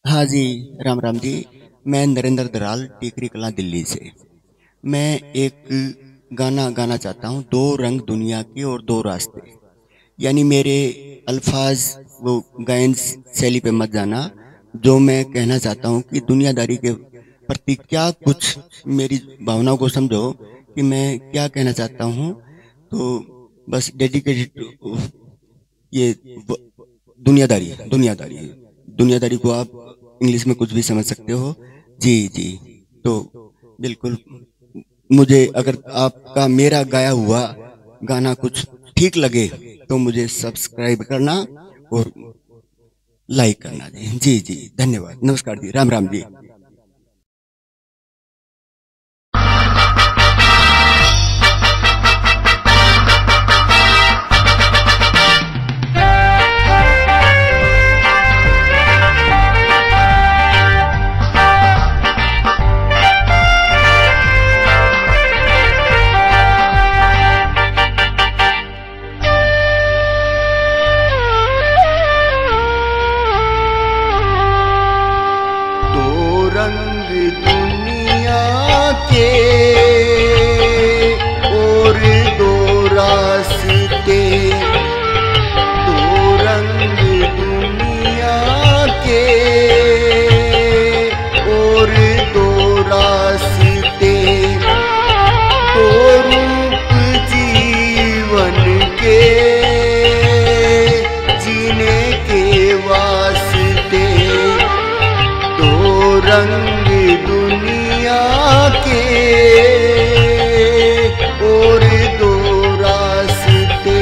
हाँ जी, राम राम जी। मैं नरेंद्र दराल टीकरी कलां दिल्ली से। मैं एक गाना गाना चाहता हूँ, दो रंग दुनिया के और दो रास्ते। यानी मेरे अल्फाज वो गायन शैली पे मत जाना। जो मैं कहना चाहता हूँ कि दुनियादारी के प्रति क्या कुछ मेरी भावनाओं को समझो कि मैं क्या कहना चाहता हूँ। तो बस डेडिकेटेड ये व- दुनियादारी दुनियादारी दुनियादारी को आप इंग्लिश में कुछ भी समझ सकते हो। जी जी। तो बिल्कुल, मुझे अगर आपका मेरा गाया हुआ गाना कुछ ठीक लगे तो मुझे सब्सक्राइब करना और लाइक करना जी। जी जी, धन्यवाद, नमस्कार जी, राम राम जी। दो रंग दुनिया के और दो रास्ते, दो रंग दुनिया के और दो रास्ते, दो रूप जीवन के जीने के वास्ते, दो रंग दुनिया के और दो रास्ते।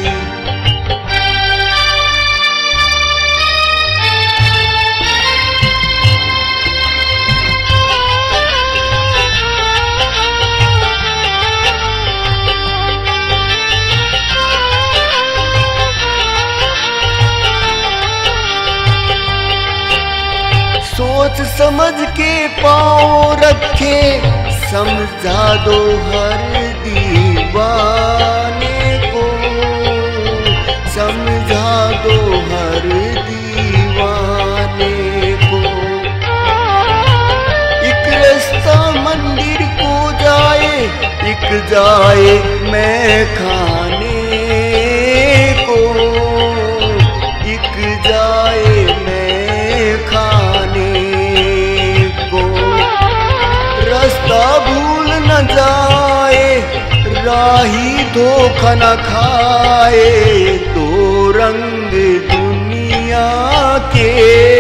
सोच समझ के पाँव रखे, समझा दो हर दीवाने को, समझा दो हर दीवाने को। एक रास्ता मंदिर को जाए, एक जाए मैं खाने को, एक जाए मैं खाने को। रास्ता भूल न जाए, राही धोखा न खाए, दो रंग दुनिया के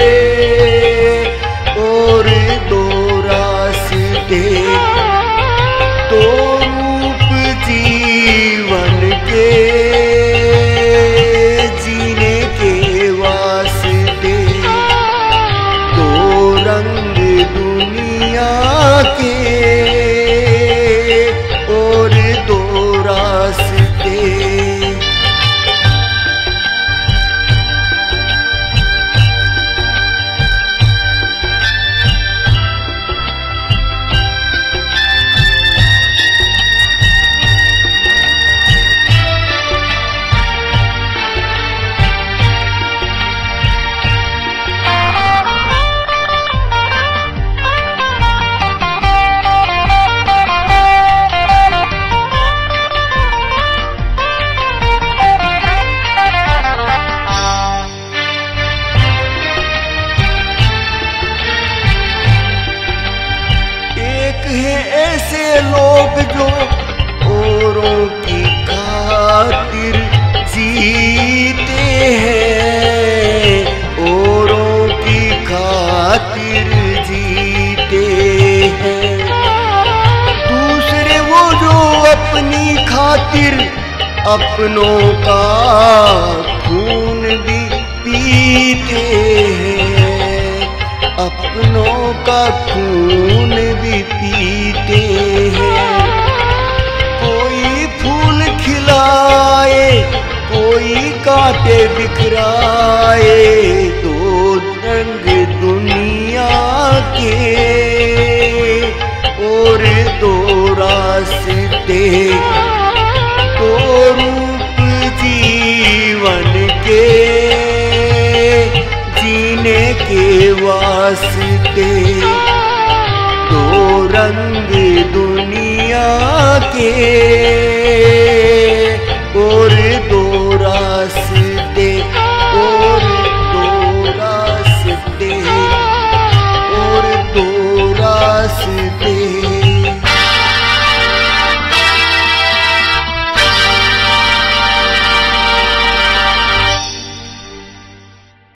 और दो रास्ते, दो रूप जीवन के जीने के वास्ते, दो रंग दुनिया के और दो रास्ते। ऐसे लोग जो औरों की खातिर जीते हैं, औरों की खातिर जीते हैं। दूसरे वो जो अपनी खातिर अपनों का खून भी पीते हैं, अपनों का खून भी पीते हैं। कोई फूल खिलाए, कोई कांटे बिखराए, दो रंग दुनिया के और दो रास्ते, दो रूप जीवन के जीने के वास्ते दो रंग दुनिया के।